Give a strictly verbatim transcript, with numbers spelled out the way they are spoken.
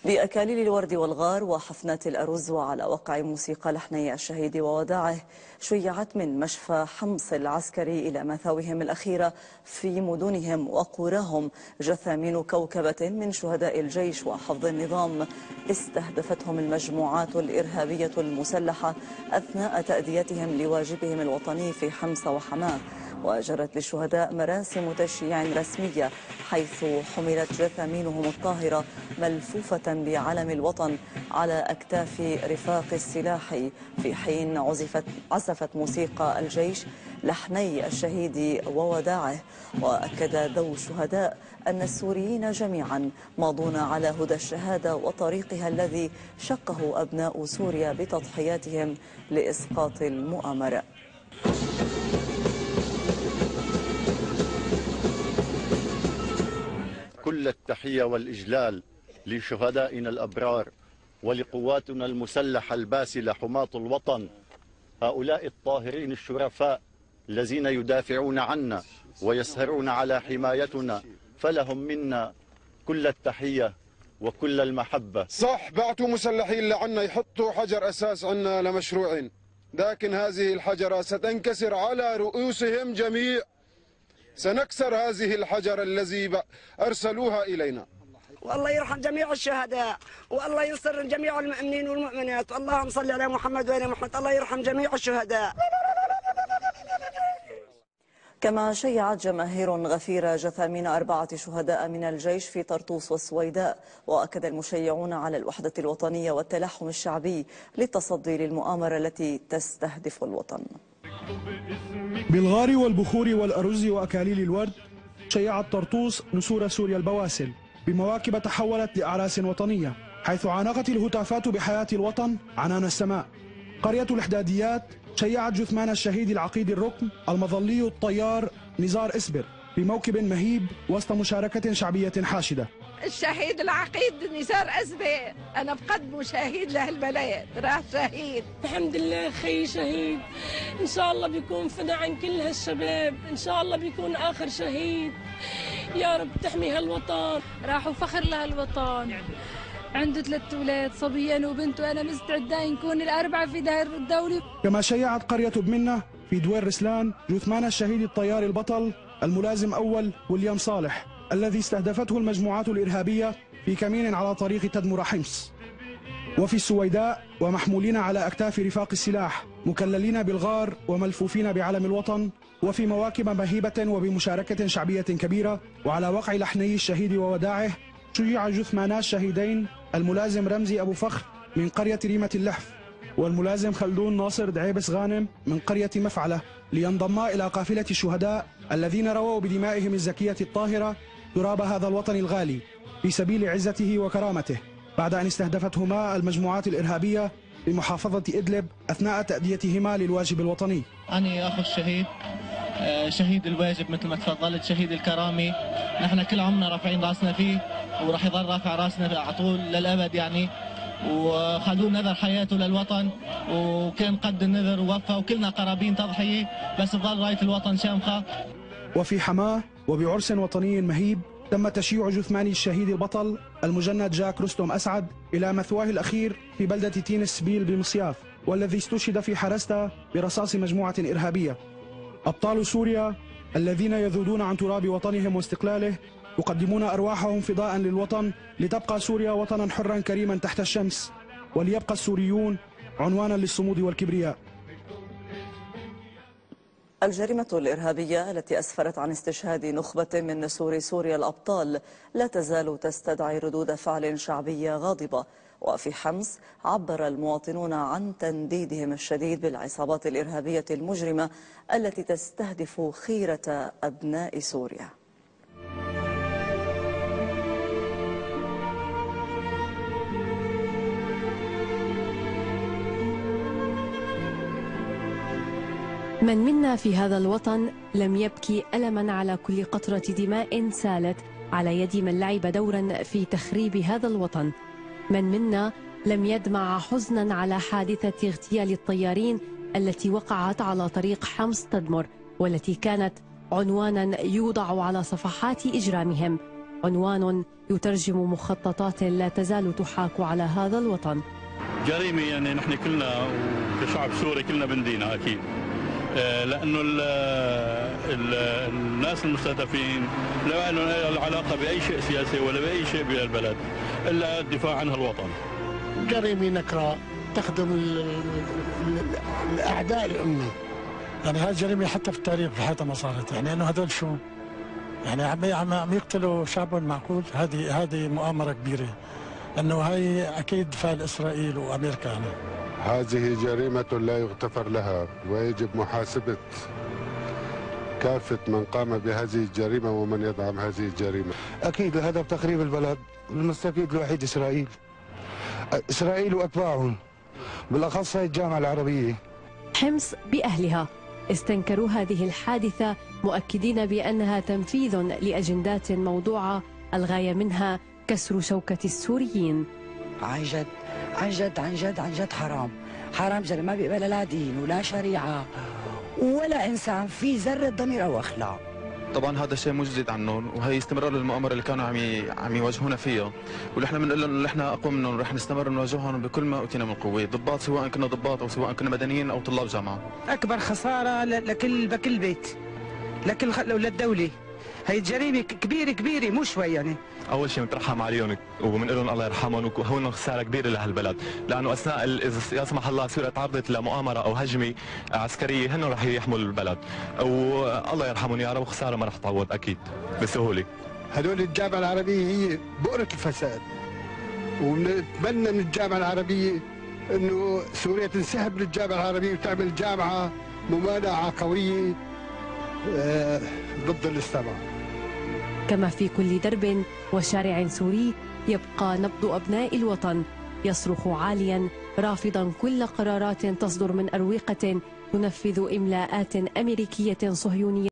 بأكاليل الورد والغار وحفنات الأرز وعلى وقع موسيقى لحني الشهيد ووداعه شيعت من مشفى حمص العسكري إلى مثاوهم الأخيرة في مدنهم وقراهم جثامين كوكبة من شهداء الجيش وحفظ النظام استهدفتهم المجموعات الإرهابية المسلحة أثناء تأديتهم لواجبهم الوطني في حمص وحماه. وجرت للشهداء مراسم تشييع رسمية حيث حملت جثامينهم الطاهرة ملفوفة بعلم الوطن على أكتاف رفاق السلاح، في حين عزفت, عزفت موسيقى الجيش لحني الشهيد ووداعه. وأكد ذو الشهداء أن السوريين جميعا ماضون على هدى الشهادة وطريقها الذي شقه أبناء سوريا بتضحياتهم لإسقاط المؤامرة. كل التحية والإجلال لشهدائنا الأبرار ولقواتنا المسلحة الباسلة حماة الوطن، هؤلاء الطاهرين الشرفاء الذين يدافعون عنا ويسهرون على حمايتنا، فلهم منا كل التحية وكل المحبة. صح بعتوا مسلحين لعنا يحطوا حجر أساس عنا لمشروع، لكن هذه الحجرة ستنكسر على رؤوسهم جميع. سنكسر هذه الحجر الذي أرسلوها إلينا. والله يرحم جميع الشهداء، والله ينصر جميع المؤمنين والمؤمنات، اللهم صل على محمد وعلى محمد. الله يرحم جميع الشهداء. كما شيعت جماهير غفيرة جثامين أربعة شهداء من الجيش في طرطوس والسويداء. وأكد المشيعون على الوحدة الوطنية والتلاحم الشعبي للتصدي للمؤامرة التي تستهدف الوطن. بالغار والبخور والأرز وأكاليل الورد شيعت طرطوس نسور سوريا البواسل بمواكب تحولت لأعراس وطنية، حيث عانقت الهتافات بحياة الوطن عنان السماء. قرية الإحداديات شيعت جثمان الشهيد العقيد الركن المظلي الطيار نزار إسبر بموكب مهيب وسط مشاركة شعبية حاشدة. الشهيد العقيد نزار أسبق، أنا بقدمه شهيد لهالبلد، راح شهيد. الحمد لله خي شهيد، إن شاء الله بيكون فدا عن كل هالشباب، إن شاء الله بيكون آخر شهيد، يا رب تحمي هالوطن. راح وفخر لهالوطن، عنده ثلاث أولاد صبيان وبنت، وأنا مستعدة نكون الأربعة في دار الدولة. كما شيعت قرية بمنة في دوير رسلان جثمان الشهيد الطيار البطل الملازم أول ويليام صالح الذي استهدفته المجموعات الإرهابية في كمين على طريق تدمر حمص. وفي السويداء ومحمولين على أكتاف رفاق السلاح مكللين بالغار وملفوفين بعلم الوطن وفي مواكب مهيبة وبمشاركة شعبية كبيرة وعلى وقع لحني الشهيد ووداعه شيع جثمانا الشهيدين الملازم رمزي أبو فخر من قرية ريمة اللحف والملازم خلدون ناصر دعيبس غانم من قرية مفعلة لينضما إلى قافلة الشهداء الذين رووا بدمائهم الزكية الطاهرة تراب هذا الوطن الغالي في سبيل عزته وكرامته، بعد أن استهدفتهما المجموعات الإرهابية بمحافظة إدلب أثناء تأديتهما للواجب الوطني. أنا أخو الشهيد، شهيد الواجب مثل ما تفضلت، شهيد الكرامة، نحن كل عمرنا رافعين راسنا فيه وراح يظل رافع راسنا على طول للأبد يعني، وخلدون نذر حياته للوطن وكان قد النذر ووفى وكلنا قرابين تضحية، بس تظل راية الوطن شامخة. وفي حماه وبعرس وطني مهيب تم تشييع جثمان الشهيد البطل المجند جاك رستم أسعد إلى مثواه الأخير في بلدة تين السبيل بمصياف، والذي استشهد في حرسته برصاص مجموعة إرهابية. أبطال سوريا الذين يذودون عن تراب وطنهم واستقلاله يقدمون أرواحهم فداء للوطن لتبقى سوريا وطنا حرا كريما تحت الشمس، وليبقى السوريون عنوانا للصمود والكبرياء. الجريمة الإرهابية التي أسفرت عن استشهاد نخبة من نسور سوريا الأبطال لا تزال تستدعي ردود فعل شعبية غاضبة. وفي حمص عبر المواطنون عن تنديدهم الشديد بالعصابات الإرهابية المجرمة التي تستهدف خيرة أبناء سوريا. من منا في هذا الوطن لم يبكي ألما على كل قطرة دماء سالت على يد من لعب دورا في تخريب هذا الوطن؟ من منا لم يدمع حزنا على حادثة اغتيال الطيارين التي وقعت على طريق حمص تدمر، والتي كانت عنوانا يوضع على صفحات إجرامهم؟ عنوان يترجم مخططات لا تزال تحاك على هذا الوطن. جريمة يعني نحن كلنا كشعب سوري كلنا بندينا أكيد، لأنه ال ال الناس المستهدفين لا لهم أي علاقة بأي شيء سياسي ولا بأي شيء بالبلد إلا الدفاع عن هالوطن. جريمة نكراء تخدم الأعداء الأمني. يعني هاي الجريمة حتى في التاريخ بحياتها ما صارت، يعني إنه هذول شو؟ يعني عم عم يقتلوا شعب معقول؟ هذه هذه مؤامرة كبيرة، لأنه هاي أكيد فعل إسرائيل وأمريكا. يعني هذه جريمة لا يغتفر لها، ويجب محاسبة كافة من قام بهذه الجريمة ومن يدعم هذه الجريمة. أكيد الهدف تخريب البلد، المستفيد الوحيد إسرائيل. إسرائيل وأتباعهم، بالأخص هي الجامعة العربية. حمص بأهلها استنكروا هذه الحادثة، مؤكدين بأنها تنفيذ لأجندات موضوعة الغاية منها كسر شوكة السوريين. عن جد عن جد عن جد عن جد حرام حرام جد، ما بيقبل لا دين ولا شريعة ولا إنسان في ذرة ضمير أو أخلاق. طبعا هذا الشيء مجدد عنهم، وهي استمرار للمؤامره اللي كانوا عم عم يواجهونا فيها، واللي احنا بنقول لهم اللي احنا اقوى منهم ورح نستمر نواجههم بكل ما اوتينا من قوه، ضباط سواء كنا ضباط او سواء كنا مدنيين او طلاب جامعه. اكبر خساره لكل بكل بيت، لكل للدوله. هي جريمه كبيره كبيره مو شوي. يعني اول شيء بنترحم عليهم وبنقول لهم الله يرحمهم، وهون خساره كبيره لهالبلد، لانه اثناء اذا لا سمح الله سوريا تعرضت لمؤامره او هجمه عسكريه هن رح يحموا البلد، والله يرحمهم يا رب، وخساره ما رح تعوض اكيد بسهوله. هدول الجامعه العربيه هي بؤره الفساد، ونتمنى من الجامعه العربيه انه سوريا تنسحب للجامعه العربيه وتعمل جامعه ممانعه قويه ضد الاستعمار. كما في كل درب وشارع سوري يبقى نبض أبناء الوطن يصرخ عاليا، رافضا كل قرارات تصدر من أروقة تنفذ إملاءات أمريكية صهيونية